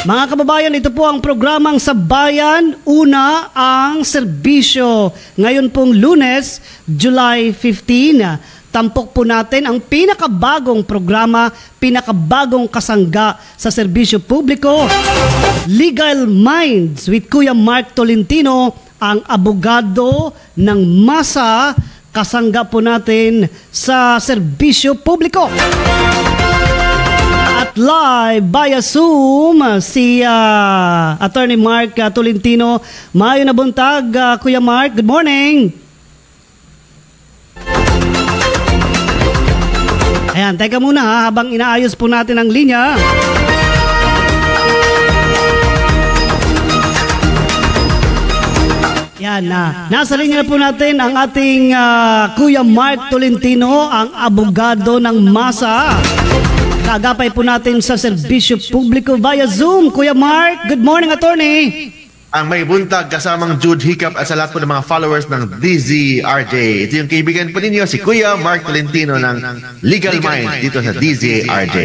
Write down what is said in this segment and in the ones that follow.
Mga kababayan, ito po ang programang Sa Bayan. Una ang serbisyo. Ngayon pong Lunes, July 15. Tampok po natin ang pinakabagong programa, pinakabagong kasangga sa serbisyo publiko. Legal Minds with Kuya Mark Tolentino, ang abogado ng masa. Kasangga po natin sa serbisyo publiko. At live via Zoom, si Attorney Mark Tolentino. Mayo na buntag, Kuya Mark. Good morning. Ayan, teka muna habang inaayos po natin ang linya. Yan na. Nasa linya na po natin ang ating Kuya Mark Tolentino, ang abogado ng masa. Kaagapay po natin sa serbisyo publiko via Zoom. Kuya Mark, good morning, attorney. Ang may buntag kasamang Jude Hiccup at sa lahat po ng mga followers ng DZRJ. Ito yung kaibigan po ninyo, si Kuya Mark Tolentino ng Legal Mind dito sa DZRJ.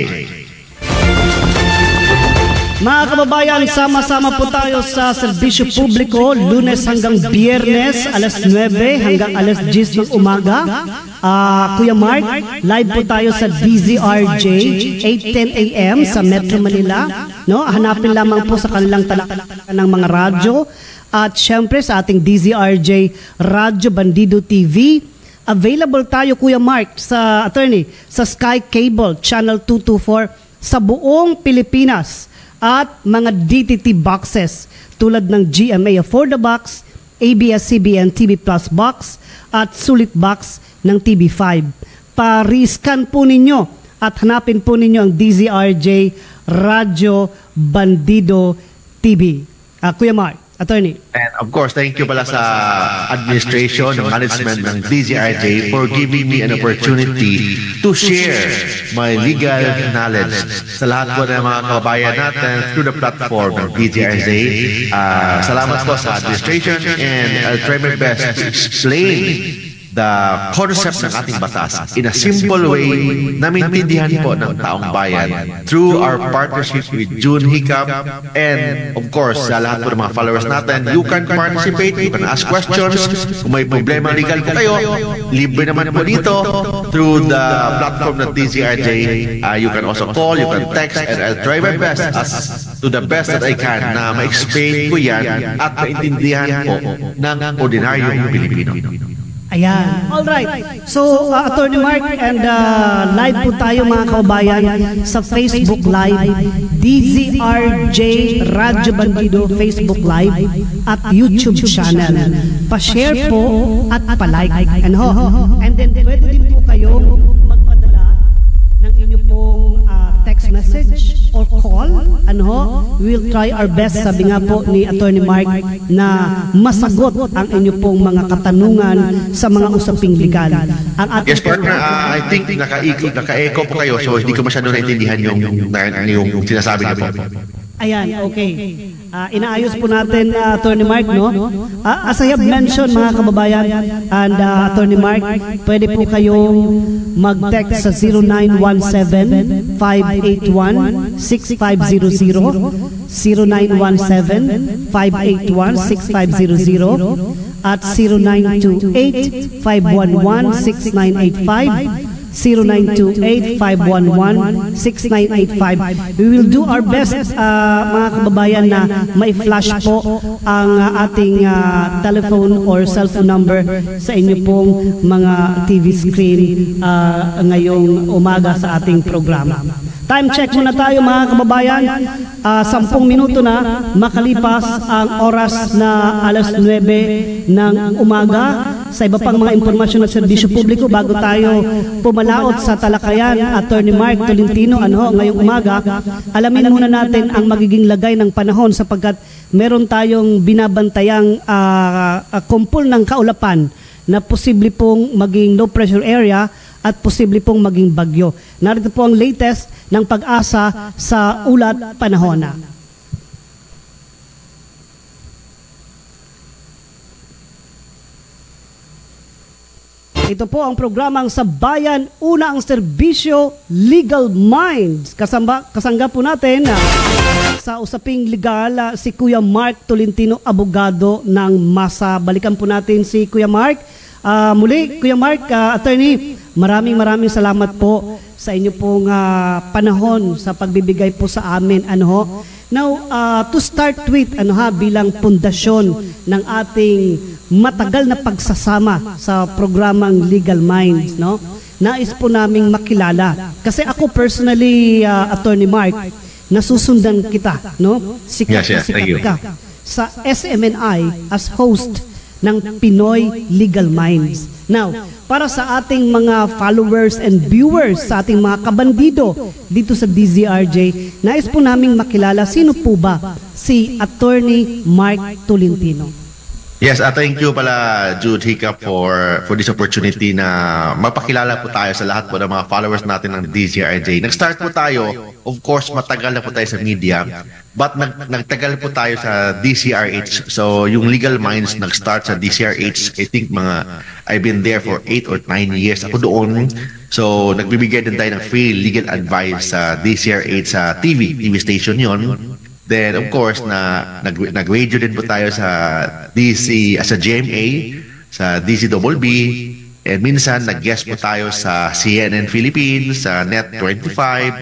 Mga kababayan, sama-sama po tayo sa serbisyo publiko, Lunes hanggang Biyernes, alas 9 hanggang alas 10 ng umaga. Kuya Mark, live po tayo sa DZRJ, 8:10 a.m. sa Metro Manila. No? Hanapin lamang po sa kanilang talakalakan ng mga radyo. At syempre sa ating DZRJ Radyo Bandido TV. Available tayo, Kuya Mark, sa attorney, sa Sky Cable, Channel 224 sa buong Pilipinas. At mga DTT boxes tulad ng GMA For The Box, ABS-CBN TV Plus Box at Sulit Box ng TV5. Pa-rescan po ninyo at hanapin po ninyo ang DZRJ Radyo Bandido TV. Kuya Mark, attorney. And of course, thank you pala sa administration and management ng DZRJ for giving me an opportunity to share my legal knowledge sa lahat po ng mga kababayan natin through the platform ng DZRJ. Salamat po sa administration and I'll try my best to explain the concept ng ating batas in a simple way na maintindihan po ng taong bayan through our partnership with June Hiccup and of course sa lahat po ng mga followers natin. You can participate, you can ask questions. Kung may problema legal po kayo, libre naman po dito through the platform ng DZRJ. You can also call, you can text, and I'll try my best to the best that I can na ma-explain ko yan at maintindihan po ng ordinaryong Pilipino. Ayan. Alright. So, Attorney Mark, and live po tayo mga kababayan sa Facebook Live, DZRJ Radyo Bandido Facebook Live at YouTube channel. Pa-share po at pa-like. And then, pwede din po kayo magpadala ng inyong pong text message or call. We'll try our best, sabi nga po ni Attorney Mark, na masagot ang inyong pong mga katanungan sa mga usaping legal. Yes, partner, I think naka-echo po kayo, so hindi ko masyado naintindihan yung sinasabi niyo po. Ayan, okay. Inaayos po natin, Attorney Mark, no? As I have mentioned, mga kababayan, and Attorney Mark, pwede po kayong mag-text sa 0917-581-6500, 0917-581-6500, at 0928-511-6985, 0928-511-6985. We will do our best, mga kababayan, na may flash po ang ating telephone or cellphone number sa inyo pong mga TV screen ngayong umaga sa ating programa. Time check muna tayo, mga kababayan. 10 minuto na makalipas ang oras na alas 9 ng umaga. Sa iba pang mga impormasyon at serbisyo publiko, bago tayo pumalaot sa talakayan, Attorney Mark Tolentino, ngayong umaga, alamin muna natin ang magiging lagay ng panahon sapagkat meron tayong binabantayang kumpul ng kaulapan na posible pong maging low pressure area at posible pong maging bagyo. Narito po ang latest ng pag-asa sa ulat panahon. Ito po ang programang Sa Bayan, una ang serbisyo, Legal Minds. Kasangga po natin sa usaping legal si Kuya Mark Tolentino, abogado ng MASA. Balikan po natin si Kuya Mark. Muli, Kuya Mark, attorney, maraming salamat po sa inyo pong panahon sa pagbibigay po sa amin. Now, to start with, bilang pundasyon ng ating matagal na pagsasama sa programang Legal Minds, no? Nais po naming makilala. Kasi ako personally, Attorney Mark, nasusundan kita, no? Sikat ka sa SMNI as host ng Pinoy Legal Minds. Now, para sa ating mga followers and viewers, sa ating mga kabandido dito sa DZRJ, nais po naming makilala sino po ba si Attorney Mark Tolentino. Yes, thank you pala Jude Hiccup for this opportunity na mapakilala po tayo sa lahat po ng mga followers natin ng DZRJ. Nag-start po tayo, of course matagal na po tayo sa media, but nagtagal po tayo sa DCRH. So yung Legal Minds nag-start sa DCRH, I think I've been there for 8 or 9 years ako doon. So nagbibigay din tayo ng free legal advice sa DCRH sa TV station yon. Then of course nag-radio din po tayo sa DC sa GMA, sa DCBB, and minsan nag-guest po tayo sa CNN Philippines, sa Net25,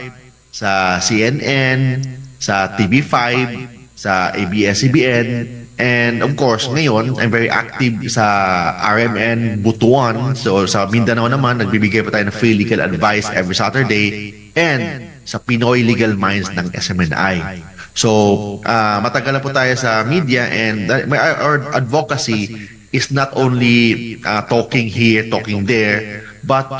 sa CNN, sa TV5, sa ABS-CBN, and of course ngayon I'm very active sa RMN Butuan. So sa Mindanao naman nagbibigay po tayo ng free legal advice every Saturday, and sa Pinoy Legal Minds ng SMNI. So, matagal na po tayo sa media, and our advocacy is not only talking here, talking there, but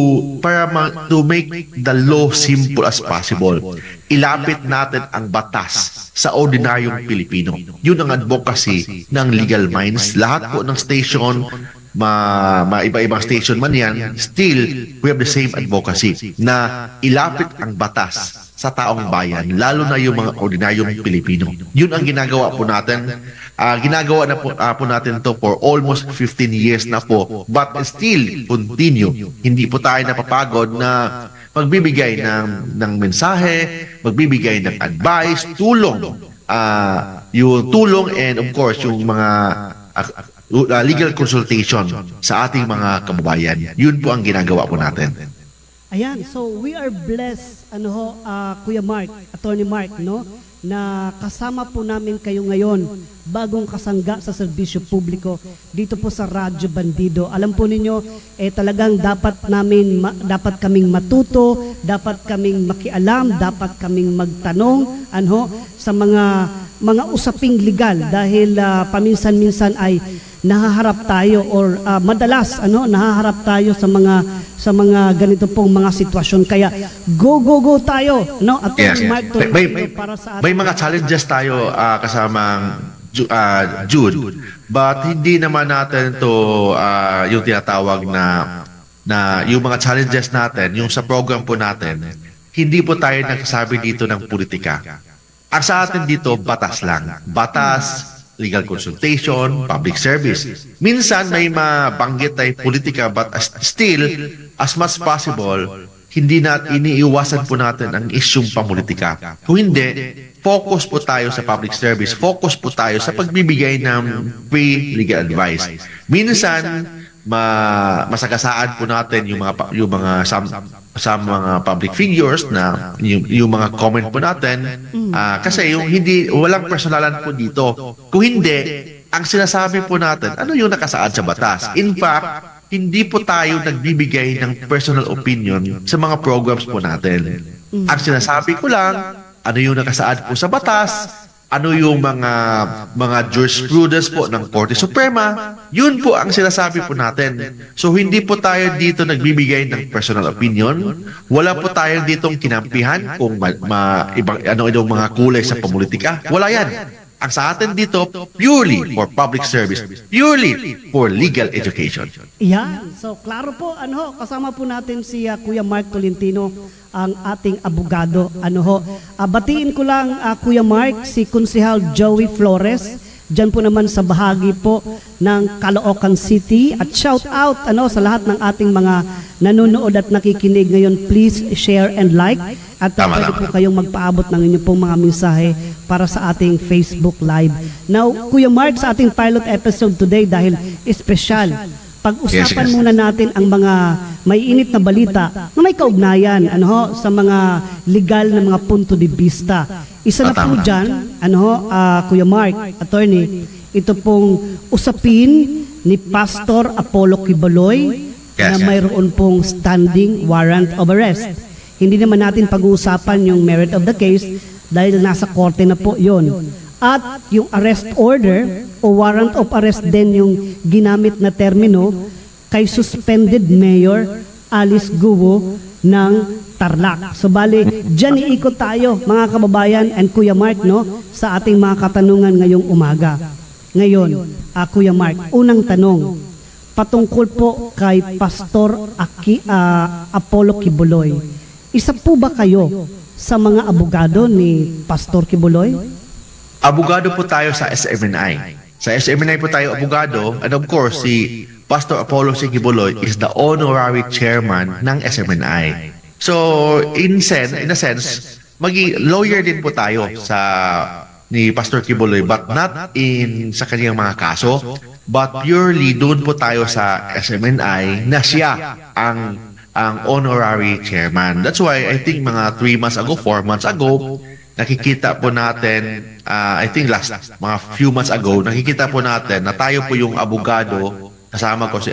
to make the law simple as possible. Ilapit natin ang batas sa ordinaryong Pilipino. Yun ang advocacy ng Legal Minds. Lahat po ng station, iba-ibang station man yan, still we have the same advocacy na ilapit ang batas sa taong bayan, lalo na yung mga ordinaryong Pilipino. Yun ang ginagawa po natin. Ginagawa na po natin to for almost 15 years na po, but still continue. Hindi po tayo napapagod na magbibigay ng mensahe, magbibigay ng advice, tulong, yung tulong, and of course yung mga legal consultation sa ating mga kababayan. Yun po ang ginagawa po natin. Ayan, so we are blessed, Kuya Mark, Attorney Mark, no, na kasama po namin kayo ngayon, bagong kasangga sa serbisyo publiko dito po sa Radyo Bandido. Alam po ninyo, talagang dapat kaming matuto, dapat kaming makialam, dapat kaming magtanong, sa mga usaping legal, dahil paminsan-minsan ay nahaharap tayo or madalas nahaharap tayo sa mga ganito pong mga sitwasyon, kaya go tayo, no, at yes. Mark, para sa may mga challenges tayo kasamang Jude, but hindi naman natin to yung tinatawag na yung mga challenges natin, yung sa program po natin, hindi po tayo nagsasabi dito ng politika. Ang sa atin dito, batas lang. Batas, legal consultation, public service. Minsan may mabanggit tayo politika, but still, as much possible, hindi iniiwasan po natin ang isyong pamulitika. Kung hindi, focus po tayo sa public service, focus po tayo sa pagbibigay ng free legal advice. Minsan, masagasaan po natin yung mga mga public figures na yung mga comment po natin, kasi walang personalan po dito. Kung hindi, ang sinasabi po natin, ano yung nakasaad sa batas. In fact, hindi po tayo nagbibigay ng personal opinion sa mga programs po natin. Ang sinasabi ko lang, ano yung nakasaad po sa batas, ano yung mga jurisprudence po ng Korte Suprema, yun po ang sinasabi po natin. So hindi po tayo dito nagbibigay ng personal opinion, wala po tayo ditong kinampihan kung ibang mga kulay sa politika. Wala yan. Ang sa atin dito, purely for public service, purely for legal education. Yan. So, klaro po, kasama po natin si Kuya Mark Tolentino, ang ating abogado. Batiin ko lang, Kuya Mark, si Konsehal Joey Flores dyan po naman sa bahagi po ng Caloocan City. At shout out sa lahat ng ating mga nanonood at nakikinig ngayon. Please share and like. At pwede po kayong magpaabot ng inyong pong mga mensahe para sa ating Facebook Live. Now, Kuya Mark, sa ating pilot episode today, dahil espesyal, pag-usapan muna natin ang mga may init na balita na may kaugnayan sa mga legal na mga punto de vista. Isa na po dyan, Kuya Mark, attorney, ito pong usapin ni Pastor Apollo Quiboloy na mayroon pong standing warrant of arrest. Hindi naman natin pag-uusapan yung merit of the case dahil nasa korte na po yon. At yung arrest order o warrant of arrest din yung ginamit na termino kay suspended Mayor Alice Guo ng Tarlac. So bali, dyan iikot tayo mga kababayan and Kuya Mark sa ating mga katanungan ngayong umaga. Ngayon, Kuya Mark, unang tanong, patungkol po kay Pastor Apollo Quiboloy. Isa po ba kayo sa mga abogado ni Pastor Quiboloy? Abogado po tayo sa SMNI. Sa SMNI po tayo abogado, and of course, si Pastor Apollo Quiboloy is the honorary chairman ng SMNI. So, in a sense, lawyer din po tayo ni Pastor Quiboloy, but not sa kanyang mga kaso, but purely doon po tayo sa SMNI na siya ang honorary chairman. That's why I think mga 3 months ago, 4 months ago, nakikita po natin, I think mga few months ago, nakikita po natin na tayo po yung abogado, kasama ko si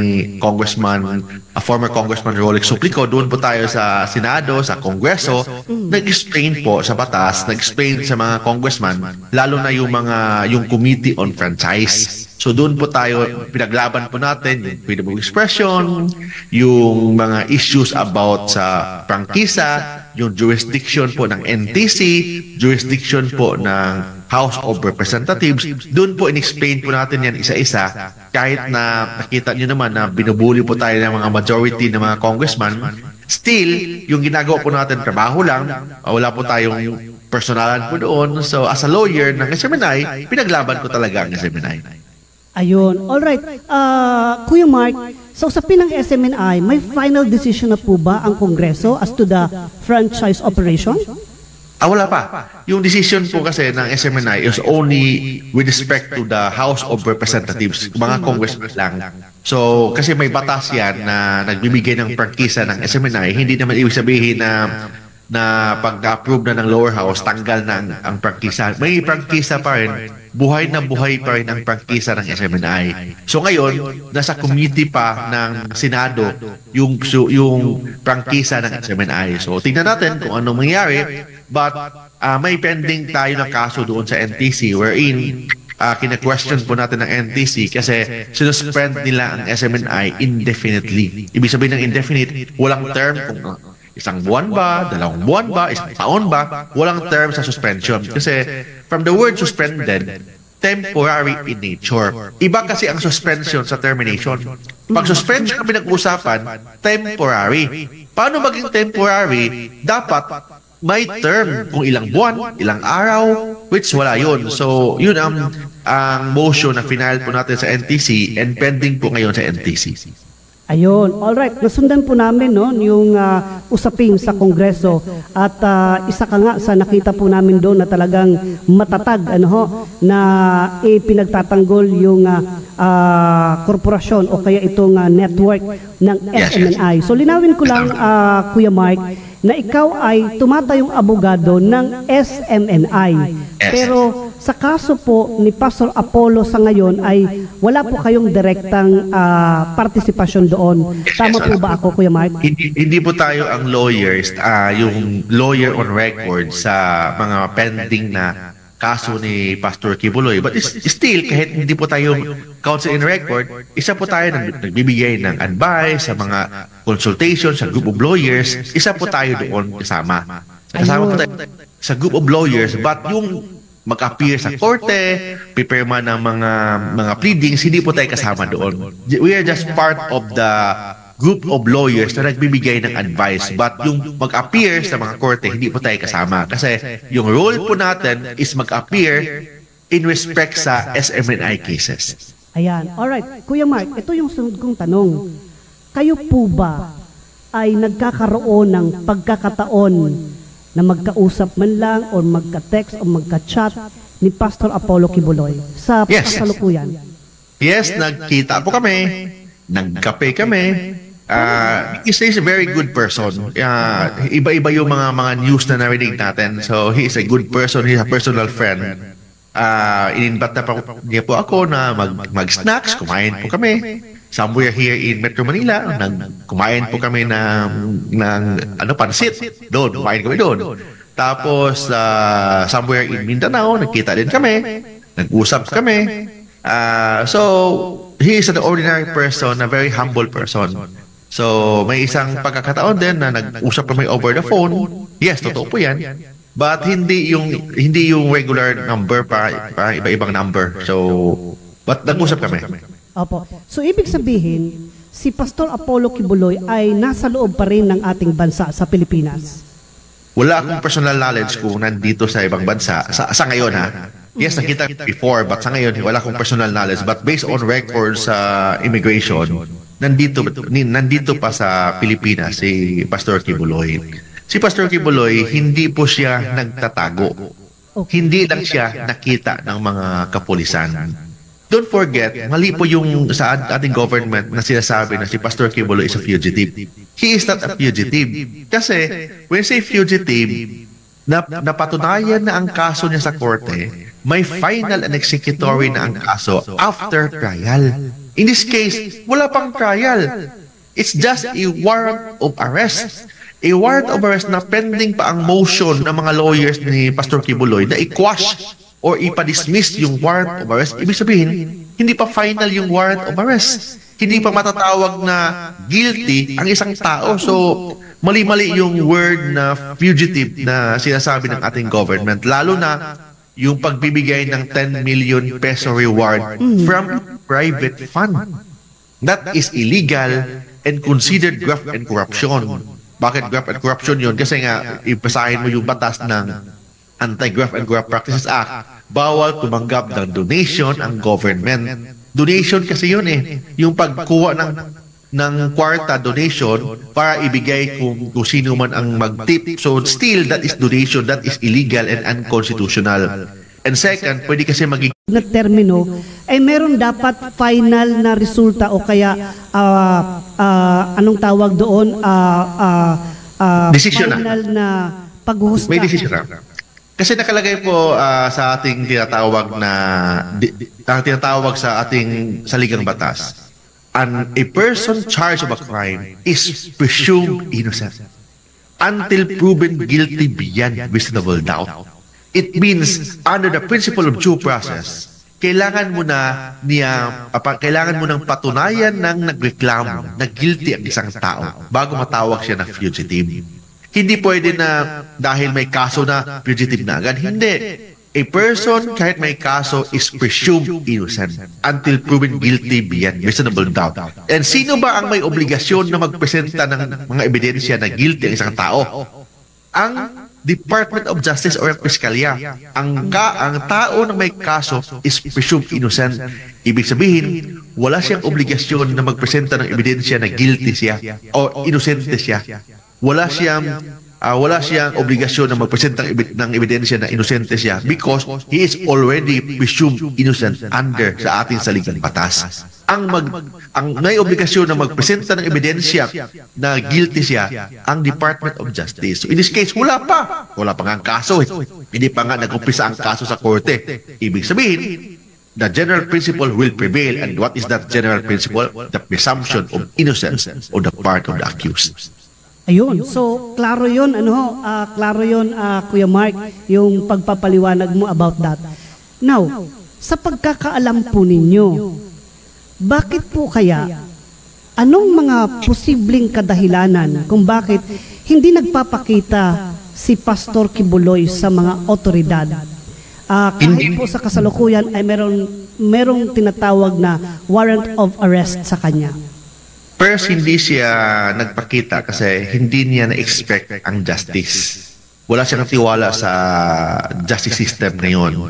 former Congressman Rolex Suplico, doon po tayo sa Senado, sa Kongreso, nag-explain po sa batas, nag-explain sa mga congressman, lalo na yung Committee on Franchise. So doon po tayo, pinaglaban po natin yung freedom of expression, yung mga issues about sa prangkisa, yung jurisdiction po ng NTC, jurisdiction po ng House of Representatives. Doon po in-explain po natin yan isa-isa, kahit na nakita nyo naman na binubuli po tayo ng mga majority ng mga congressman. Still, yung ginagawa po natin trabaho lang, wala po tayong personalan po doon. So as a lawyer ng SMNI, pinaglaban ko talaga ang SMNI. Ayun. Alright. Kuya Mark, sa usapin ng SMNI, may final decision na po ba ang Kongreso as to the franchise operation? Wala pa. Yung decision po kasi ng SMNI is only with respect to the House of Representatives, mga congressmen lang. So, kasi may batas yan na nagbibigay ng prangkisa ng SMNI, hindi naman ibig sabihin na pag-approve na ng lower house, tanggal na ang prangkisa. May prangkisa pa rin, buhay na buhay pa rin ang prangkisa ng SMNI. So ngayon, nasa committee pa ng Senado yung prangkisa ng SMNI. So tingnan natin kung anong mangyari, but may pending tayo na kaso doon sa NTC wherein kina-question po natin ng NTC kasi sinuspend nila ang SMNI indefinitely. Ibig sabihin ng indefinite, walang term kung isang buwan ba, 2 buwan ba, isang taon ba, walang term sa suspension. Kasi from the word suspended, temporary in nature. Iba kasi ang suspension sa termination. Pag suspension ang pinag-uusapan, temporary. Paano maging temporary? Dapat may term kung ilang buwan, ilang araw, which wala yun. So, yun ang motion na final po natin sa NTC and pending po ngayon sa NTC. Ayun. Alright. Nasundan po namin yung usaping sa Kongreso at isa ka nga sa nakita po namin doon na talagang matatag na pinagtatanggol yung korporasyon o kaya itong network ng SMNI. So linawin ko lang Kuya Mark na ikaw ay tumatayong abogado ng SMNI. Pero sa kaso po ni Pastor Apollo sa ngayon ay wala po kayong direktang partisipasyon doon. Tama po ba ako, Kuya Mark? Hindi po tayo ang lawyers, yung lawyer on record sa mga pending na kaso ni Pastor Quiboloy. But still, kahit hindi po tayo counsel in record, isa po tayo nagbibigay ng advice sa mga consultation sa group of lawyers, isa po tayo doon kasama. Kasama po tayo sa group of lawyers, but yung mag-appear sa korte, pipirma ng mga pleadings, hindi po tayo kasama doon. We are just part of the group of lawyers na nagbibigay ng advice, but yung mag-appear sa mga korte, hindi po tayo kasama. Kasi yung role po natin is mag-appear in respect sa SMNI cases. Ayan. Alright. Kuya Mark, ito yung sunod kong tanong. Kayo po ba ay nagkakaroon ng pagkakataon na magkausap man lang o magka-text o magka-chat ni Pastor Apollo Kibuloy sa kasalukuyan? Yes, nagkita po kami, nagkape kami. He's a very good person. Iba-iba yung mga news na narinig natin. So he is a good person, he's a personal friend. In-invite na niya po ako na mag-snacks, kumain po kami. Somewhere here in Metro Manila, kumain po kami ng pansit. Doon, kumain kami doon. Tapos, somewhere in Mindanao, nagkita din kami. Nag-usap kami. So, he is an ordinary person, a very humble person. So, may isang pagkakataon din na nag-usap kami over the phone. Yes, totoo po yan. But hindi yung regular number para iba-ibang number. So, but nag-usap kami. Opo. So, ibig sabihin, si Pastor Apollo Kibuloy ay nasa loob pa rin ng ating bansa sa Pilipinas. Wala akong personal knowledge kung nandito sa ibang bansa. Sa ngayon ha. Yes, nakita before, but sa ngayon, wala akong personal knowledge. But based on records sa immigration, nandito pa sa Pilipinas si Pastor Kibuloy. Si Pastor Kibuloy, hindi po siya nagtatago. Hindi lang siya nakita ng mga kapulisan. Don't forget, mali po yung sa ating government na sinasabi na si Pastor Kibuloy is a fugitive. He is not a fugitive. Kasi, when you say fugitive, napatunayan na ang kaso niya sa korte, may final and executory na ang kaso after trial. In this case, wala pang trial. It's just a warrant of arrest. A warrant of arrest na pending pa ang motion ng mga lawyers ni Pastor Kibuloy na i-quash or ipa-dismiss yung warrant of arrest. Ibig sabihin, hindi pa final yung warrant of arrest. Hindi pa matatawag na guilty ang isang tao. So, mali-mali yung word na fugitive na sinasabi ng ating government. Lalo na yung pagbibigay ng 10 million peso reward from private fund. That is illegal and considered graft and corruption. Bakit graft and corruption yun? Kasi nga, ipasahin mo yung batas ng Anti-Graft and Corrupt Practices Act. Bawal tumanggap ng donation ang government. Donation kasi yun eh. Yung pagkuha ng kwarta donation para ibigay kung sino man ang mag-tip. So still, that is donation. That is illegal and unconstitutional. And second, pwede kasi magiging na termino, ay meron dapat final na resulta o kaya anong tawag doon? Decision final na paghuhusga. May decision na. Kasi nakalagay po sa ating tinatawag sa ating saligang batas. A person charged of a crime is presumed innocent until proven guilty beyond reasonable doubt. It means, under the principle of due process, kailangan mo ng patunayan ng nagreklamo na guilty ang isang tao bago matawag siya na fugitive. Hindi pwede na dahil may kaso na fugitive na agad. Hindi. A person, kahit may kaso, is presumed innocent until proven guilty beyond reasonable doubt. And sino ba ang may obligasyon na magpresenta ng mga ebidensya na guilty ang isang tao? Ang Department of Justice or ang Piskalya. Ang tao na may kaso is presumed innocent. Ibig sabihin, wala siyang obligasyon na magpresenta ng ebidensya na guilty siya o inosente siya. Wala siyang obligasyon na magpresenta ng ebidensya na inosente siya because he is already presumed innocent under sa ating saligang batas. Ang may obligasyon na magpresenta ng ebidensya na guilty siya ang Department of Justice. So in this case, wala pa nga ang kaso. Hindi pa nga nag-umpisa ang kaso sa korte. Ibig sabihin, the general principle will prevail. And what is that general principle? The presumption of innocence on the part of the accused. Ayun. So, klaro yun, Kuya Mark, yung pagpapaliwanag mo about that. Now, sa pagkakaalam po ninyo, bakit po kaya, anong mga posibleng kadahilanan kung bakit hindi nagpapakita si Pastor Kibuloy sa mga otoridad? Kahit po sa kasalukuyan ay merong tinatawag na warrant of arrest sa kanya. First, hindi siya nagpakita kasi hindi niya na-expect ang justice. Wala siyang tiwala sa justice system na yun.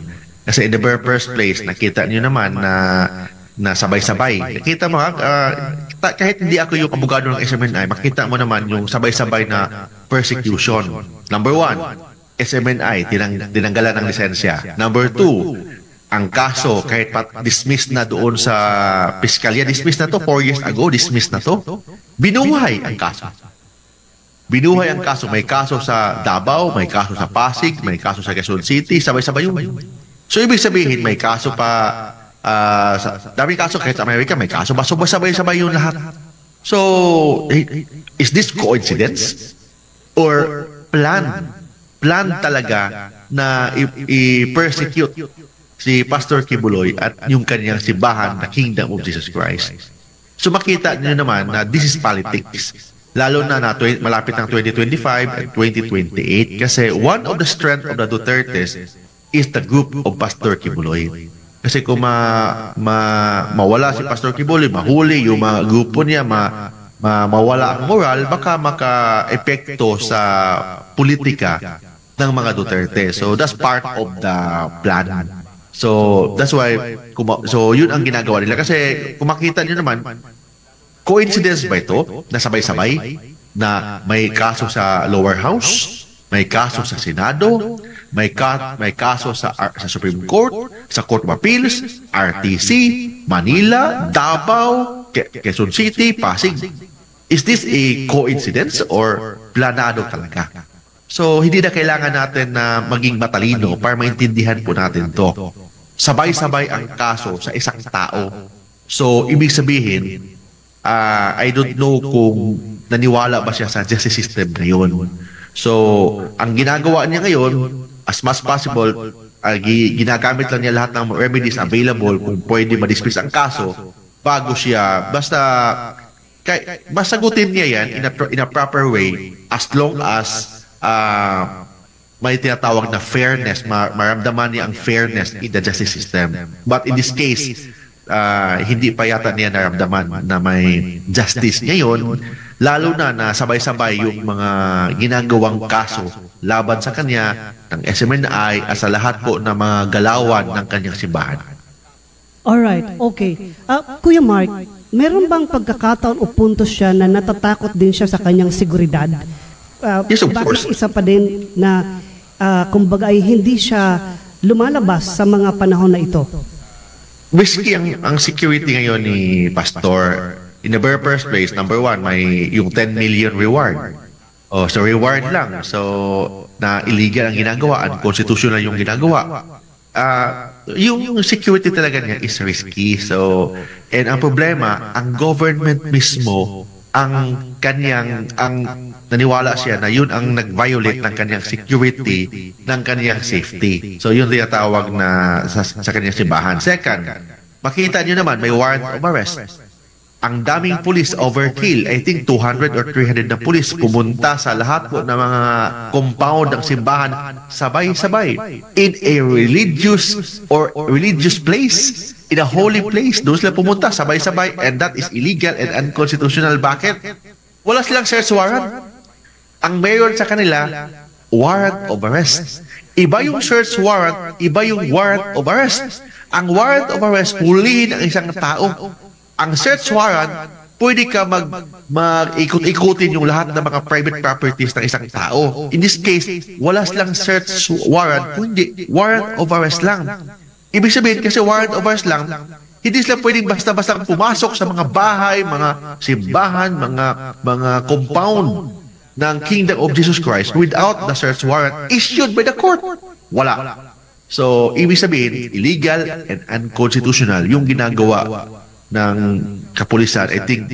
Kasi in the very first place, nakita niyo naman na sabay-sabay. Nakita mo kahit hindi ako yung abogado ng SMNI, makita mo naman yung sabay-sabay na persecution. Number 1, SMNI, tinanggalan ng lisensya. Number 2, ang kaso, kahit dismiss na doon sa piskalya, dismiss na to 4 years ago, dismiss na to. Binuhay ang kaso. Binuhay ang kaso. May kaso sa Davao, may kaso sa Pasig, may kaso sa Quezon City, sabay-sabay yun. So, ibig sabihin, may kaso pa, dami kaso kahit sa Amerika, may kaso ba? Sabay-sabay yun lahat. So, is this coincidence? Or plan? Plan talaga na i-persecute si Pastor Kibuloy at yung kanyang simbahan na Kingdom of Jesus Christ. So, makita niyo naman na this is politics. Lalo na malapit ng 2025 at 2028 kasi one of the strength of the Dutertes is the group of Pastor Kibuloy. Kasi kung mawala si Pastor Kibuloy, mahuli yung mga grupo niya, mawala ang moral, baka maka-epekto sa politika ng mga Duterte. So that's part of the plan. So that's why, so yun ang ginagawa nila. Kasi kung makita niyo naman, coincidence ba ito na sabay-sabay na may kaso sa lower house, may kaso sa Senado, may kaso sa Supreme Court, sa Court of Appeals, RTC, Manila, Davao, Quezon City, Pasig. Is this a coincidence or planado talaga? So, hindi na kailangan natin na maging matalino para maintindihan po natin to. Sabay-sabay ang kaso sa isang tao. So, ibig sabihin, I don't know kung naniwala ba siya sa justice system ngayon. So, ang ginagawa niya ngayon, as much possible, ginagamit lang niya lahat ng remedies available kung pwede ma-dismiss ang kaso bago siya, basta sagutin niya yan in a proper way as long as may tinatawag na fairness, maramdaman niya ang fairness in the justice system. But in this case, hindi pa yata niya naramdaman na may justice ngayon, lalo na sabay-sabay yung mga ginagawang kaso laban sa kanya ng SMNI at sa lahat po ng mga galawan ng kanyang simbahan. Alright, okay. Kuya Mark, meron bang pagkakataon o puntos siya na natatakot din siya sa kanyang seguridad? Yes, of course. Bakit isa pa din na kumbaga ay hindi siya lumalabas sa mga panahon na ito? Whiskey ang security ngayon ni Pastor. In the very first place, number 1, may yung 10 million reward. So reward lang. So, na illegal ang ginagawa, unconstitutional yung ginagawa. Yung security talaga niya is risky. So, and ang problema, ang government mismo, ang naniwala siya na yun ang nag-violate ng kanyang security, ng kanyang safety. So, yun tinatawag na sa kanyang simbahan. Second, makita niyo naman, may warrant of arrest. Ang daming pulis, overkill. I think 200 or 300 na pulis pumunta sa lahat po ng mga compound ng simbahan sabay-sabay in a religious place, in a holy place. Doon sila pumunta sabay-sabay, and that is illegal and unconstitutional. Bakit? Wala silang search warrant. Ang mayor sa kanila, warrant of arrest. Iba yung search warrant, iba yung warrant of arrest. Ang warrant of arrest, hulihin ang isang tao. Ang search warrant, pwede ka mag-ikot-ikutin yung lahat ng mga private properties ng isang tao. In this case, wala silang search warrant, kundi warrant of arrest lang. Ibig sabihin, kasi warrant of arrest lang, hindi sila pwedeng basta-basta pumasok sa mga bahay, mga simbahan, mga compound ng Kingdom of Jesus Christ without the search warrant issued by the court. Wala. So, ibig sabihin, illegal and unconstitutional yung ginagawa ng kapulisan, I think,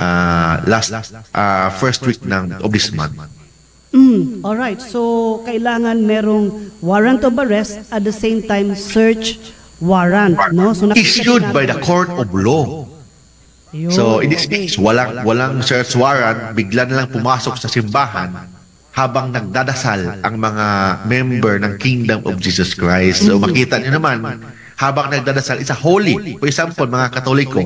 first week of this month. Alright, so kailangan merong warrant of arrest at the same time search warrant, no? So, issued by the court of law. So, in this case, walang search warrant, bigla na lang pumasok sa simbahan habang nagdadasal ang mga member ng Kingdom of Jesus Christ. So, makita niyo naman, habang nagdadasal, it's a holy. For example, mga Katoliko,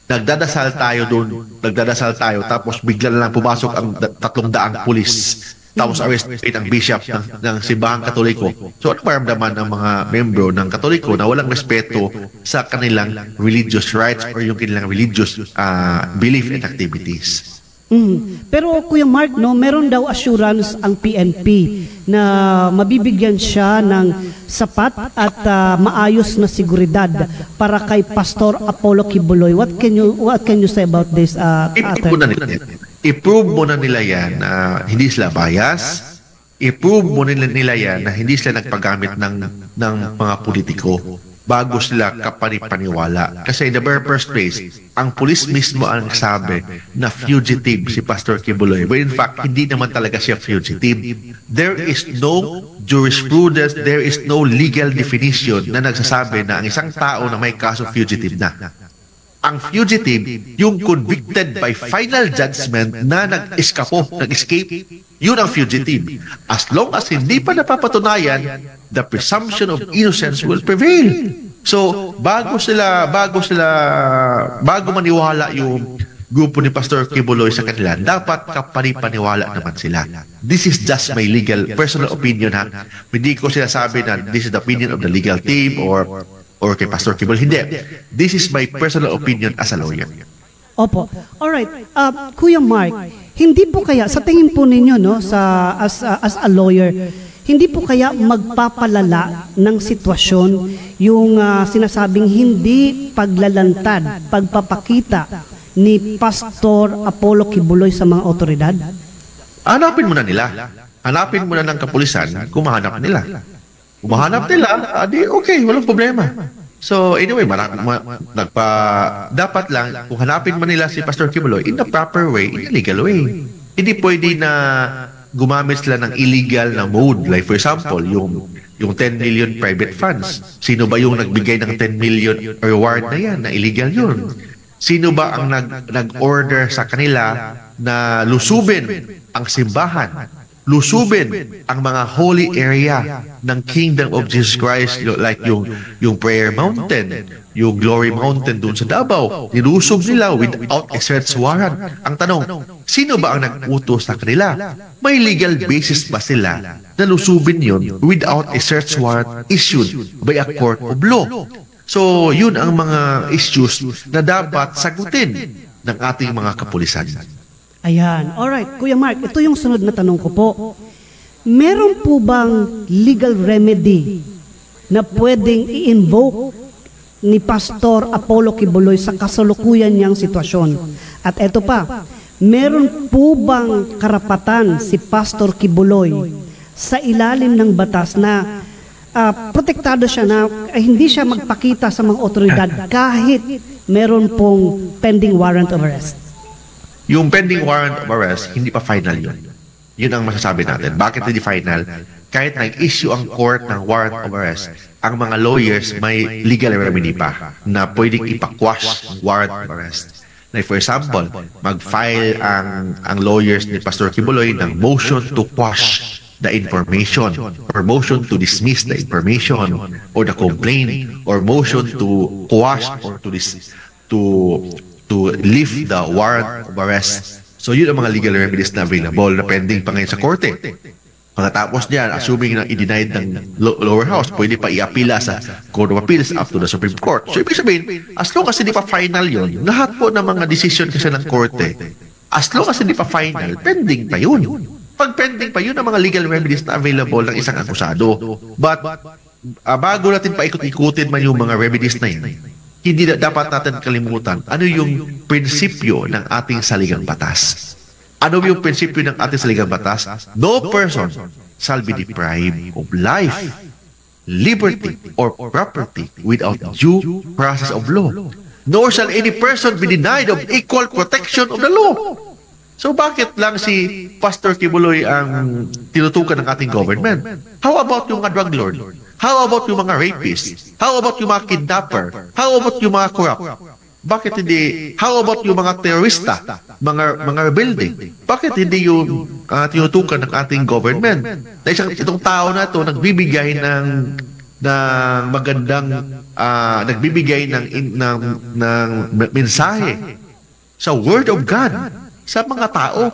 nagdadasal tayo doon, tapos bigla na lang pumasok ang 300 pulis. Tapos arrestate ang bishop ng simbahang Katoliko. So ano maramdaman ng mga membro ng Katoliko na walang respeto sa kanilang religious rights or yung kanilang religious belief and activities? Pero Kuya Mark, no, meron daw assurance ang PNP na mabibigyan siya ng sapat at maayos na seguridad para kay Pastor Apollo Kibuloy. What can you say about this? I-prove mo na nila yan na hindi sila bias. I-prove mo nila yan na hindi sila nagpagamit ng mga politiko bago sila kapanipaniwala. Kasi in the very first place, ang pulis mismo ang sabi na fugitive si Pastor Kibuloy. But in fact, hindi naman talaga siya fugitive. There is no jurisprudence, there is no legal definition na nagsasabi na ang isang tao na may kaso fugitive na. Ang fugitive, yung convicted by final judgment na nag-escape, yun ang fugitive. As long as hindi pa napapatunayan, the presumption of innocence will prevail. So, bago maniwala yung grupo ni Pastor Kibuloy sa kanila, dapat kapanipaniwala naman sila. This is just my personal opinion, ha. Hindi ko sinasabi na this is the opinion of the legal team or kay Pastor Kibuloy. Hindi. This is my personal opinion as a lawyer. Opo. Alright. Kuya Mark, hindi po kaya, sa tingin po ninyo, no, as a lawyer, hindi po kaya magpapalala ng sitwasyon yung sinasabing hindi paglalantad, pagpapakita ni Pastor Apollo Kibuloy sa mga otoridad? Hanapin muna nila. Hanapin muna ng kapulisan kung mahanap nila. Kung mahanap nila, okay, walang problema. So anyway, dapat lang, kung hanapin man nila si Pastor Kibuloy in the proper way, in the legal way. Hindi pwede na gumamit sila ng illegal na mode. Like for example, yung 10 million private funds. Sino ba yung nagbigay ng 10 million reward na yan? Na illegal yun. Sino ba ang nag-order sa kanila na lusubin ang simbahan? Lusubin ang mga holy area ng Kingdom of Jesus Christ, like yung Prayer Mountain, yung Glory Mountain doon sa Davao. Nilusob nila without a search warrant. Ang tanong, sino ba ang nag-utos sa kanila? May legal basis ba sila na lusubin yun without a search warrant issued by a court of law? So, yun ang mga issues na dapat sagutin ng ating mga kapulisan. Ayan. Alright, Kuya Mark, ito yung sunod na tanong ko po. Meron po bang legal remedy na pwedeng i-invoke ni Pastor Apollo Kibuloy sa kasalukuyan niyang sitwasyon? At ito pa, meron po bang karapatan si Pastor Kibuloy sa ilalim ng batas na protektado siya na hindi siya magpakita sa mga otoridad kahit meron pong pending warrant of arrest? Yung pending warrant of arrest, hindi pa final yun. Yun ang masasabi natin. Bakit hindi final? Kahit nag-issue ang court ng warrant of arrest, ang mga lawyers may legal remedy pa na pwedeng ipa-quash ang warrant of arrest. Like for example, mag-file ang lawyers ni Pastor Kibuloy ng motion to quash the information or motion to dismiss the information or the complaint or motion to quash or to lift the warrant of arrest. So yun ang mga legal remedies na available na pending pa ngayon sa korte. Pagkatapos niyan, assuming na i-denied ng lower house, pwede pa i-apila sa Court of Appeals up to the Supreme Court. So ibig sabihin, as long as hindi pa final yun, lahat po ng mga decision kasi ng korte, as long as hindi pa final, pending pa yun. Pag pending pa yun ang mga legal remedies na available ng isang akusado. But bago natin paikot-ikutin man yung mga remedies na yun, hindi dapat natin kalimutan ano yung prinsipyo ng ating saligang batas. Ano yung prinsipyo ng ating saligang batas? No person shall be deprived of life, liberty, or property without due process of law. Nor shall any person be denied of equal protection of the law. So bakit lang si Pastor Kibuloy ang tinutukan ng ating government? How about yung mga drug lord? How about yung mga rapists? How about yung mga kidnapper? How about yung mga corrupt? Bakit hindi? How about yung mga terorista? Mga rebelde? Bakit hindi yung tinutukan ng ating government? Na itong tao na ito nagbibigay ng magandang nagbibigay ng mensahe sa Word of God sa mga tao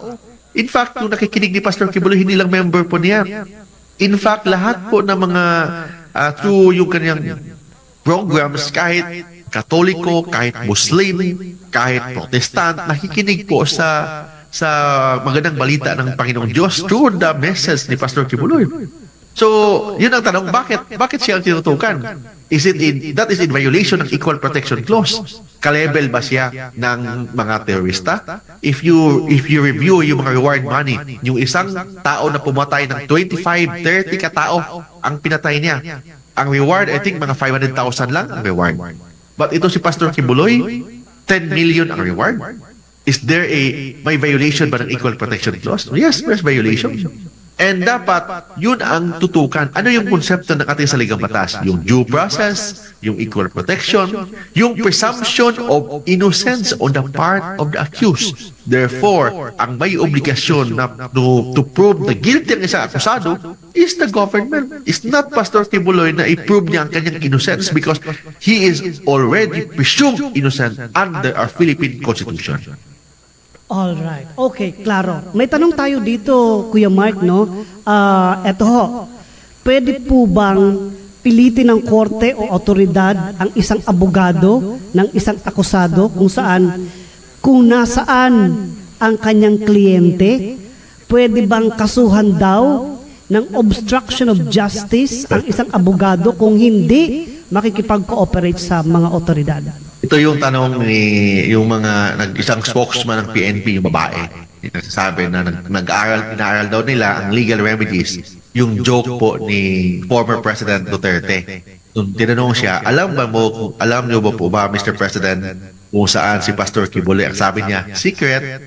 In fact, kung nakikinig ni Pastor Kibuloy, hindi lang member po niya. In fact, lahat po ng mga through yung kanyang programs, kahit Katoliko, kahit Muslim, kahit Protestant, nakikinig po sa magandang balita ng Panginoong Diyos through the message ni Pastor Kibuloy. So, yun ang tanong, bakit siya ang tinutukan? That is in violation ng Equal Protection Clause. Kalebel ba siya ng mga terorista? If you review yung mga reward money, yung isang tao na pumatay ng 25, 30 katao ang pinatay niya. Ang reward, I think mga 500,000 lang ang reward. But ito si Pastor Kibuloy, 10 million ang reward. Is there may violation ba ng Equal Protection Clause? Yes, there's violation. And dapat, yun ang tutukan. Ano yung konsepto ng ating saligang batas? Yung due process, yung equal protection, yung presumption of innocence on the part of the accused. Therefore, ang may obligasyon na to prove the guilty ng isang akusado is the government. It's not Pastor Kibuloy na i-prove niya ang kanyang innocence because he is already presumed innocent under our Philippine Constitution. All right. Okay, klaro. May tanong tayo dito, Kuya Mark, no? Eto ho, pwede po bang pilitin ng korte o otoridad ang isang abogado ng isang akusado kung nasaan ang kanyang kliyente? Pwede bang kasuhan daw ng obstruction of justice ang isang abogado kung hindi makikipag-cooperate sa mga otoridad? Ito yung tanong ni yung isang spokesman ng PNP, yung babae. Nagsasabi na inaaral daw nila ang legal remedies. Yung joke po ni former President Duterte. Nung tinanong siya, alam niyo ba po ba, Mr. President, kung saan si Pastor Kibuloy? Ang sabi niya, secret.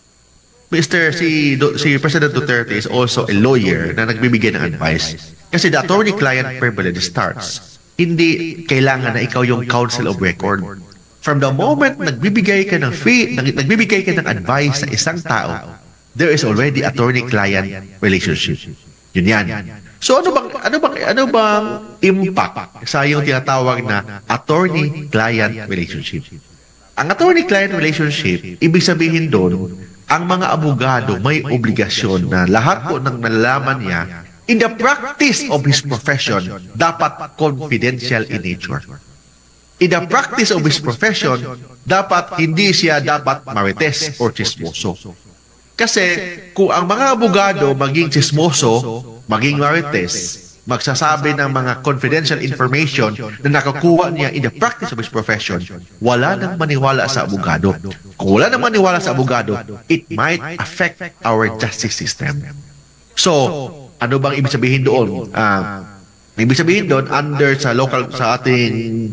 Si President Duterte is also a lawyer na nagbibigay ng advice. Kasi the attorney-client privilege starts. Hindi kailangan na ikaw yung counsel of record. From the moment nagbibigay ka ng advice sa isang tao, there is already attorney-client relationship. Yun yan. So ano bang impact sa yung tinatawag na attorney-client relationship? Ang attorney-client relationship, ibig sabihin doon, ang mga abogado may obligasyon na lahat po ng nalalaman niya in the practice of his profession, dapat confidential in nature. In the practice of his profession, hindi siya dapat marites or chismoso. Kasi kung ang mga abogado maging chismoso, maging marites, magsasabi ng mga confidential information na nakakuha niya in the practice of his profession, wala nang maniwala sa abogado. Kung wala nang maniwala sa abogado, it might affect our justice system. So, ano bang ibig sabihin doon? Ibig sabihin doon, sa ating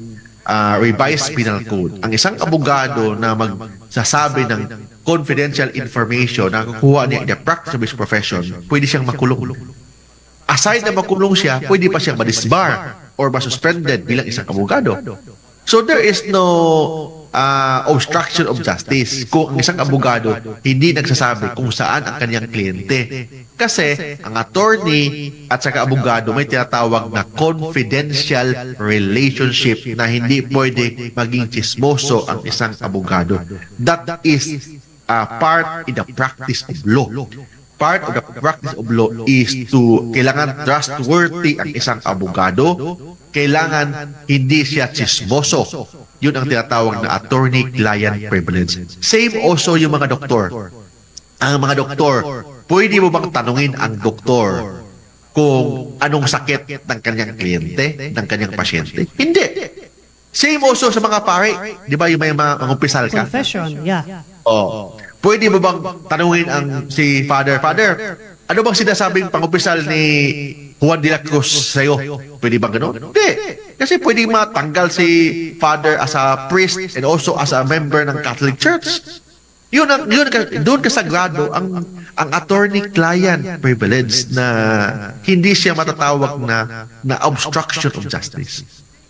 revised penal code, ang isang abogado na magsasabi ng confidential information na kukuha niya in the practice of his profession, pwede siyang makulong. Aside na makulong siya, pwede pa siyang ma-disbar or ma-suspended bilang isang abogado. So there is no obstruction of justice kung ang isang abogado hindi nagsasabi kung saan ang kanyang kliyente. Kasi ang attorney at saka abogado may tinatawag na confidential relationship na hindi pwede maging chismoso ang isang abogado. That is part in the practice of law. Part of the practice of law is kailangan trustworthy ang isang abogado, kailangan hindi siya chismoso. Yun ang tinatawag na attorney-client privilege. Same also yung mga doktor. Ang mga doktor, pwede mo bang tanungin ang doktor kung anong sakit ng kanyang kliyente, ng kanyang pasyente? Hindi. Same also sa mga pare. Di ba yung may mga confession, yeah. Pwede mo bang tanungin si Father, ano bang sinasabing pang-opisyal ni Juan de la Cruz sa'yo? Pwede bang gano'n? Hindi. Kasi pwede matanggal si Father as a priest and also as a member ng Catholic Church. Doon kasagrado ang attorney-client privilege na hindi siya matatawag na obstruction of justice.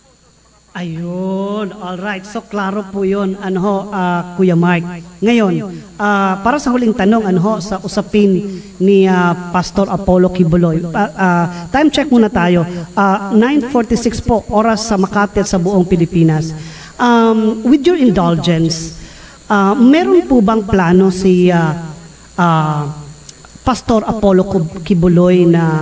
Ayun, alright. So, klaro po yun, Kuya Mark. Ngayon, para sa huling tanong, sa usapin ni Pastor Apollo Kibuloy. Time check muna tayo. 9:46 po, oras sa Makati at sa buong Pilipinas. With your indulgence, meron po bang plano si Pastor Apollo Kibuloy na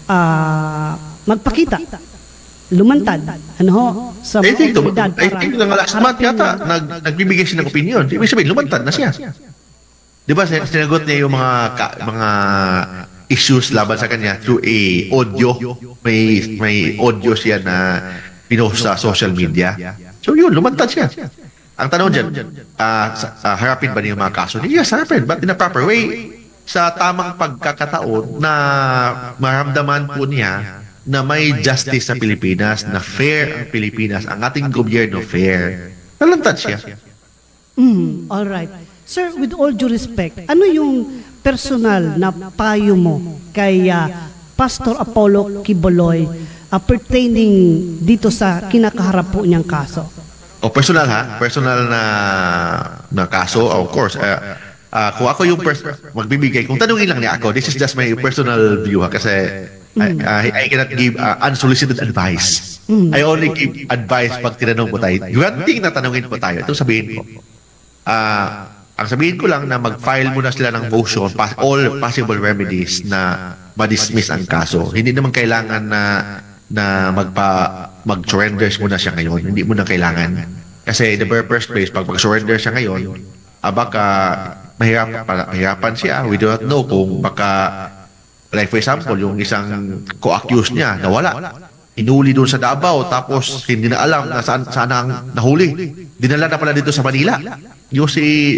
magpakita, lumantad, ano ho, sa I think komunidad. ng last month yata, nagbibigay siya ng opinion. Ibig sabihin, lumantad na siya. Di ba, sinagot niya yung mga issues laban sa kanya through a audio. May audio siya na pinost sa social media. So yun, lumantad siya. Ang tanong dyan, harapin ba niya yung mga kaso? Yes, harapin. But in a proper way, sa tamang pagkakataon na maramdaman po niya na may justice sa Pilipinas, na fair ang Pilipinas, ang ating gobyerno fair. Nalantad siya. All right. Sir, with all due respect, ano yung personal na payo mo kay Pastor Apollo Kibuloy pertaining dito sa kinakaharap po niyang kaso? Personal ha? Personal na kaso, of course. Kung ako yung magbibigay, kung tanungin lang niya ako, this is just my personal view ha, kasi I cannot give unsolicited advice. I only give advice pag tinanong mo tayo. Granting na tanungin po tayo, ito sabihin ko. Ang sabihin ko lang na mag-file muna sila ng motion, all possible remedies na ma-dismiss ang kaso. Hindi naman kailangan na mag-surrender muna siya ngayon. Hindi mo na kailangan. Kasi in the very first place, pag mag-surrender siya ngayon, baka mahirapan siya. We do not know kung baka, like for example, yung isang co-accused niya, nawala. Inuli doon sa Davao, tapos hindi na alam na saan ang nahuli. Dinala na pala dito sa Manila. Yung si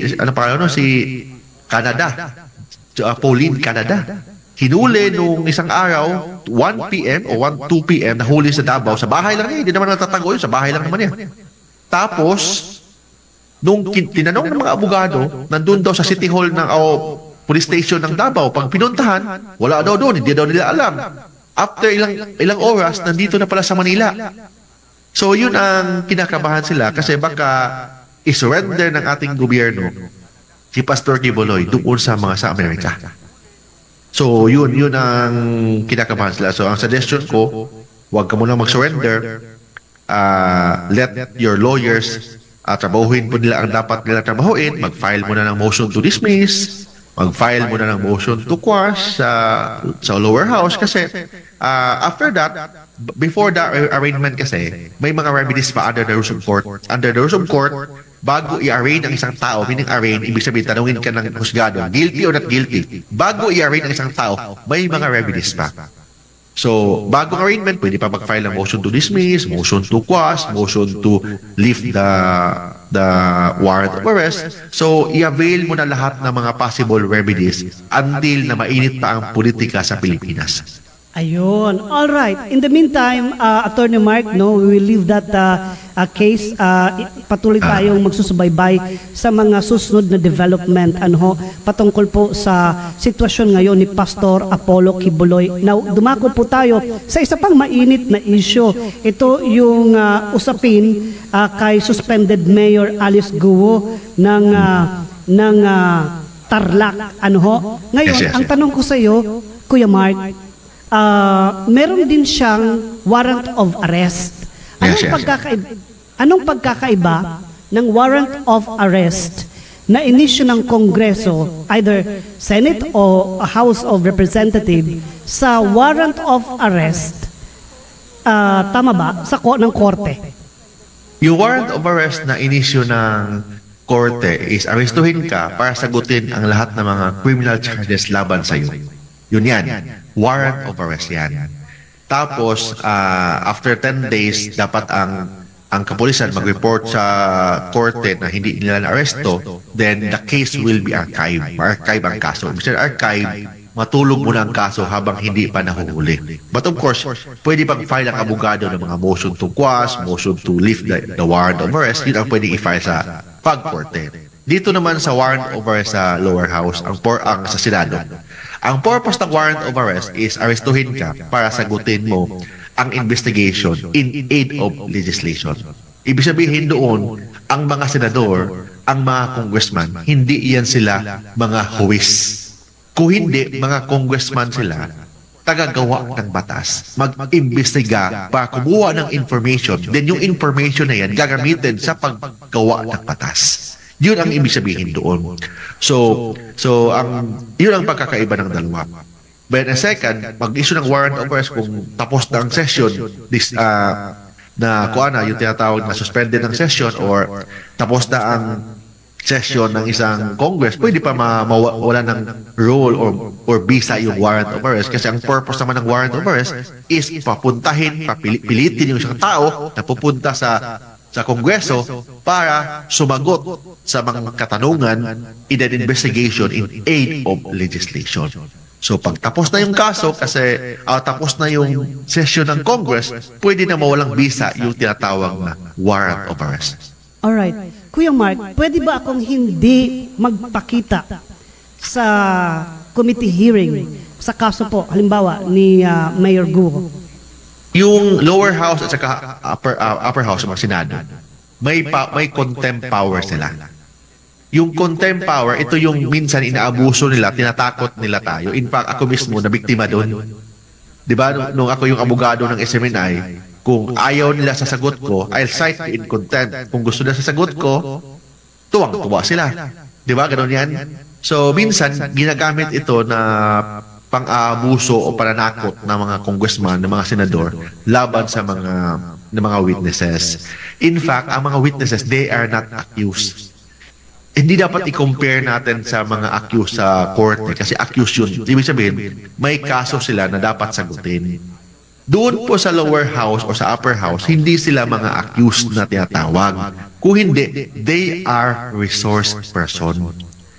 Canada. Pauline Canada. Hinuli nung isang araw, 1 p.m. o 2 p.m. nahuli sa Davao. Sa bahay lang niya. Hindi naman natatago yun. Sa bahay lang naman niya. Tapos, nung tinanong ng mga abogado, nandun daw sa City Hall ng police station ng Davao. Pag pinuntahan, wala daw doon. Hindi daw nila alam. After ilang oras, nandito na pala sa Manila. So, yun ang kinakabahan sila kasi baka i-surrender ng ating gobyerno si Pastor Kibuloy doon sa Amerika. So, yun ang kinakabahan sila. So, ang suggestion ko, huwag ka muna mag-surrender. Let your lawyers trabahuin po nila ang dapat nila trabahuin. Mag-file muna ng motion to dismiss. Mag-file muna ng motion to quash sa lower house kasi after that, before the arraignment kasi, may mga remedies pa under the rules of court. Under the rules of court, bago i-arraign ang isang tao, meaning arraign, ibig sabihin, tanungin ka ng husgado, guilty or not guilty. Bago i-arraign ang isang tao, may mga remedies pa. So, bagong arraignment, pwede pa mag-file ng motion to dismiss, motion to quash, motion to lift the warrant of arrest. So, i-avail mo na lahat ng mga possible remedies until na mainit pa ang politika sa Pilipinas. Ayun. All right. In the meantime, Attorney Mark, we will leave that case. Patuloy tayong magsusubaybay sa mga susunod na development patungkol po sa sitwasyon ngayon ni Pastor Apollo Kibuloy. Now, dumako po tayo sa isa pang mainit na issue. Ito yung usapin kay suspended Mayor Alice Guo ng Tarlac. Ngayon, ang tanong ko sa iyo, Kuya Mark, meron din siyang warrant of arrest. Anong pagkakaiba ng warrant of arrest na inisyu ng Kongreso, either Senate o House of Representatives, sa warrant of arrest, tama ba, ng korte? Yung warrant of arrest na inisyu ng korte is arestuhin ka para sagutin ang lahat ng mga criminal charges laban sa iyo. Yun yan. Warrant of arrest yan. Tapos, after 10 days, dapat ang kapulisan mag-report sa korte na hindi nila na-aresto, then the case will be archived. Archive ang kaso. Mr. Archive, matulog muna ang kaso habang hindi pa nahuhuli. But of course, pwede pag-file ang abogado ng mga motion to quash, motion to lift the warrant of arrest, yun ang pwede i-file sa pag-korte. Dito naman sa warrant of arrest sa lower house, ang sa Senado. Ang purpose ng warrant of arrest is arestuhin ka para sagutin mo ang investigation in aid of legislation. Ibig sabihin doon, ang mga senador, ang mga congressman, hindi iyan sila mga huwis. Kung hindi, mga congressman sila, tagagawa ng batas, mag-imbestiga para kumuha ng information, then yung information na yan gagamitin sa paggawa ng batas. Yun ang ibig sabihin doon. So yun ang pagkakaiba ng dalawa. But a second, mag-issue ng warrant of arrest kung tapos na ang session, yung tinatawag na suspended ng session or tapos na ang session ng isang Congress, pwede pa mawala ng role or visa yung warrant of arrest kasi ang purpose naman ng warrant of arrest is papuntahin, pilitin yung isang tao na pupunta sa Kongreso para sumagot sa mga katanungan in an investigation in aid of legislation. So pag tapos na yung kaso kasi tapos na yung session ng Congress, pwede na mawalang visa yung tinatawag na warrant of arrest. Alright. Kuya Mark, pwede ba akong hindi magpakita sa committee hearing sa kaso po, halimbawa, ni Mayor Guo? Yung lower house at saka upper house, mga Senado, may contempt power sila. Yung contempt power, ito yung minsan inaabuso nila, tinatakot nila tayo. In fact, ako mismo na biktima doon. Diba, nung ako yung abogado ng SMNI, kung ayaw nila sa sagot ko, I'll cite in contempt. Kung gusto nila sa sagot ko, tuwang-tuwa sila. Di ba? Ganun yan. So, minsan, ginagamit ito na pang-aabuso o pananakot ng mga congressman, ng mga senador, laban sa mga witnesses. In fact, ang mga witnesses, they are not accused. Hindi dapat i-compare natin sa mga accused sa korte kasi accused yun. Ibig sabihin, may kaso sila na dapat sagutin. Doon po sa lower house o sa upper house, hindi sila mga accused na tinatawag. Kung hindi, they are resource person.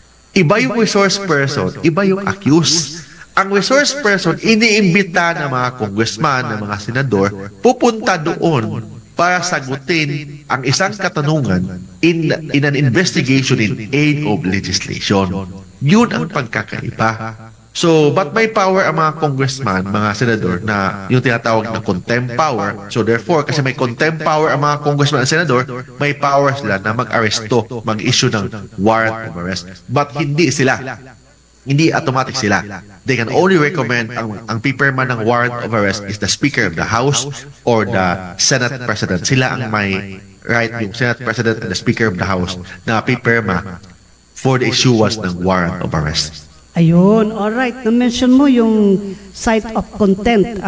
Iba yung resource person, iba yung accused. Ang resource person, iniimbita ng mga congressman, ng mga senador, pupunta doon para sagutin ang isang katanungan in an investigation in aid of legislation. Yun ang pagkakaiba. So, but may power ang mga congressman, mga senador, na yung tinatawag na contempt power. So, therefore, kasi may contempt power ang mga congressman at senador, may power sila na mag-aresto, mag-issue ng warrant of arrest. But hindi sila. Hindi automatic sila. They can only recommend ang pipirma ng warrant of arrest is the Speaker of the House or the Senate President. Sila ang may right, yung Senate President and the Speaker of the House na pipirma for the issuance ng warrant of arrest. Ayun, alright. Na-mention mo yung site of contempt,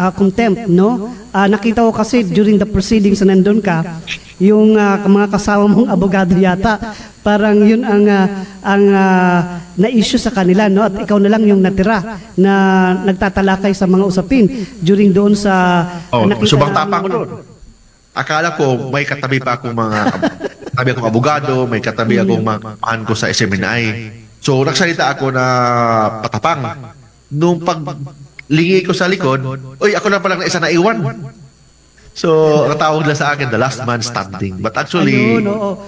no? Nakita ko kasi during the proceedings na nandun ka, yung mga kasama mong abogado yata, parang yun ang na-issue sa kanila, no? At ikaw na lang yung natira na nagtatalakay sa mga usapin during doon sa... subang tapang ko doon. Akala ko may katabi pa akong abogado, may katabi akong mga ko sa SMNI. So, nagsalita ako na patapang. Nung paglingi ko sa likod, ako na palang isa na iwan. So, natawag na sa akin, the last man standing. But actually,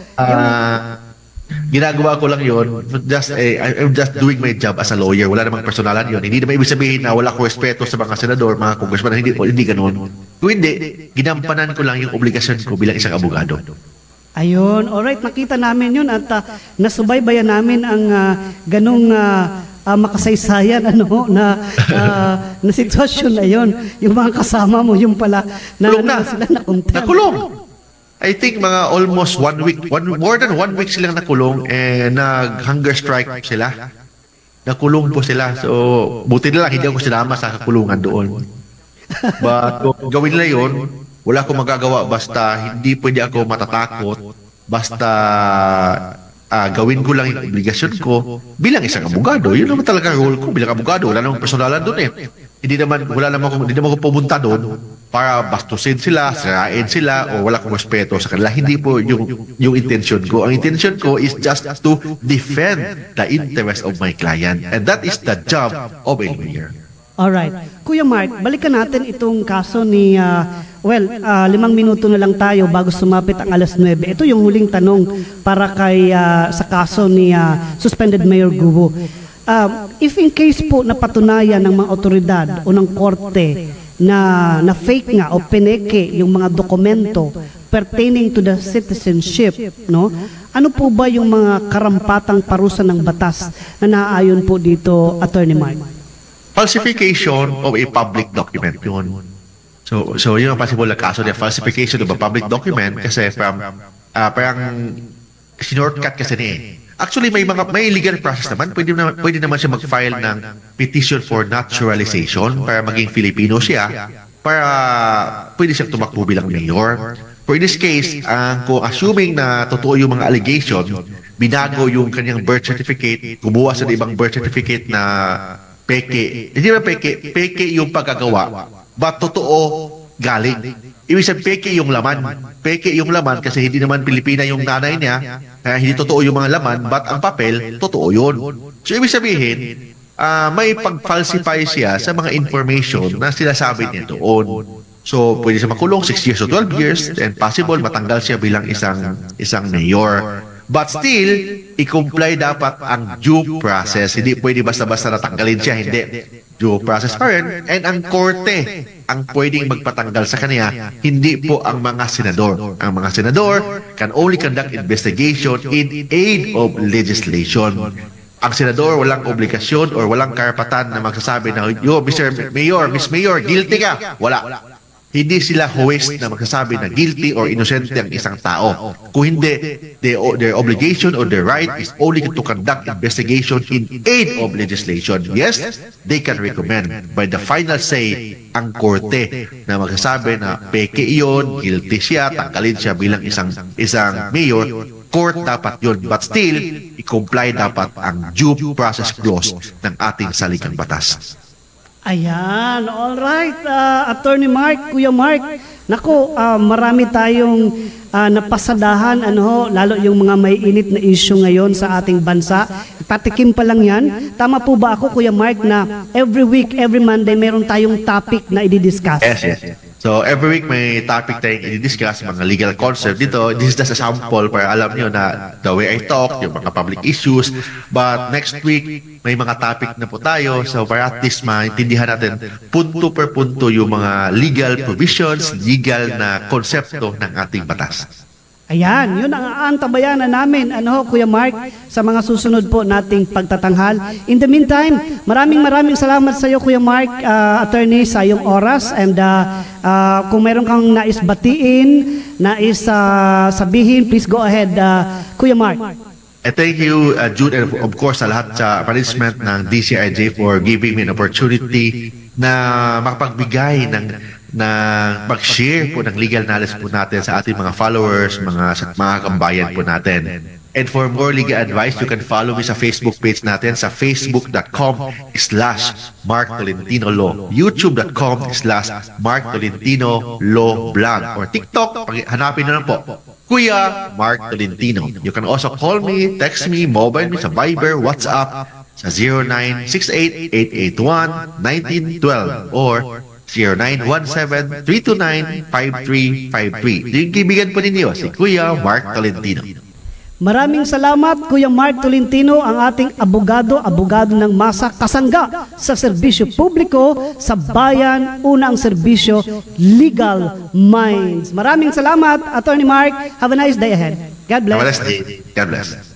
ginagawa ko lang yun. I'm just doing my job as a lawyer. Wala namang personalan yun. Hindi naman ibig sabihin na wala ko respeto sa mga senador, mga congressman. Hindi ganun. Kung hindi, ginampanan ko lang yung obligasyon ko bilang isang abogado. Ayun, alright, nakita namin yun at nasubaybayan namin ang ganong makasaysayan na sitwasyon na yun. Yung mga kasama mo, yung pala na sila nakunta. Nakulong. I think mga almost 1 week, more than 1 week silang nakulong nag-hunger strike sila. Nakulong po sila. So, buti na lang, hindi ako sinama sa kakulungan doon. But gawin nila yun, wala akong magagawa basta hindi pwede ako matatakot basta gawin ko lang yung obligasyon ko bilang isang abogado. Yun naman talaga role ko bilang abogado. Wala namang personalan doon Hindi naman ako pumunta doon para bastusin sila, sirain sila o wala akong respeto sa kanila. Hindi po yung intention ko. Ang intention ko is just to defend the interest of my client. And that is the job of a lawyer. Alright. Kuya Mark, balikan natin itong kaso ni 5 minuto na lang tayo bago sumapit ang 9:00. Ito yung huling tanong para kay sa kaso ni suspended Mayor Guo. If in case po napatunayan ng mga otoridad o ng korte na fake nga o pineke yung mga dokumento pertaining to the citizenship, no? Ano po ba yung mga karampatang parusa ng batas na naaayon po dito, Attorney Mark? Falsification of a public document yun. So yun ang possible na kaso niya, falsification of a public document kasi parang shortcut kasi niya. Actually, may legal process naman. Pwede naman siya mag-file ng petition for naturalization para maging Filipino siya, para pwede siyang tumakbo bilang mayor. For this case, kung assuming na totoo yung mga allegation, binago yung kanyang birth certificate, kumuha sa ibang birth certificate na peke. Hindi ba peke yung pagkagawa, but totoo galing. Ibig sabihin, peke yung laman kasi hindi naman Pilipina yung nanay niya, kaya hindi totoo yung mga laman, but ang papel, totoo yun. So, ibig sabihin, may pag-falsify siya sa mga information na sinasabi niya doon. So, pwede siya makulong 6 years o 12 years, and possible matanggal siya bilang isang mayor. But still, i-comply dapat ang due process. Hindi pwede basta-basta natanggalin siya, hindi. Due process pa rin. And ang korte ang pwedeng magpatanggal sa kanya, hindi po ang mga senador. Ang mga senador can only conduct investigation in aid of legislation. Ang senador walang obligasyon or walang karapatan na magsasabi na, yo, Mr. Mayor, Miss Mayor, guilty ka. Wala. Hindi sila huwes na magsasabi na guilty or innocent ang isang tao. Kung hindi, their obligation or their right is only to conduct investigation in aid of legislation. Yes, they can recommend. By the final say, ang korte na magsasabi na peke iyon, guilty siya, tanggalin siya bilang isang mayor, court dapat yun. But still, i-comply dapat ang due process clause ng ating saligang batas. Ayan, all right. Attorney Mark, Kuya Mark, naku, marami tayong napasadahan, lalo yung mga may init na issue ngayon sa ating bansa. Patikim pa lang yan. Tama po ba ako, Kuya Mark, na every week, every Monday, meron tayong topic na i-discuss? Yes. So, every week may topic tayong i-discuss, mga legal concept dito. This is just a sample para alam nyo na the way I talk, yung mga public issues. But next week, may mga topic na po tayo. So, para at least maintindihan natin punto per punto yung mga legal provisions, legal na konsepto ng ating batas. Ayan, yun ang aantabayanan namin, Kuya Mark, sa mga susunod po nating pagtatanghal. In the meantime, maraming salamat sa iyo, Kuya Mark, attorney, sa iyong oras. And kung meron kang nais batiin, nais sabihin, please go ahead, Kuya Mark. Thank you, Jude, and of course, sa lahat sa management ng DCRJ for giving me an opportunity na makapagbigay ng mag-share po ng legal knowledge po natin sa ating mga followers, mga kambayan po natin. And for more legal advice, you can follow me sa Facebook page natin sa facebook.com/Mark Tolentino Law, youtube.com/Mark Tolentino Law Blog, or TikTok, hanapin na lang po, Kuya Mark Tolentino. You can also call me, text me, mobile me sa Viber, WhatsApp sa 0968-881-1912 or 0917-329-5353. Yung kaibigan po ninyo, si Kuya Mark Tolentino. Maraming salamat, Kuya Mark Tolentino, ang ating abogado ng masa, kasangga sa serbisyo publiko sa bayan, unang serbisyo, Legal Minds. Maraming salamat, Attorney Mark. Have a nice day ahead. God bless. Have a nice day. God bless.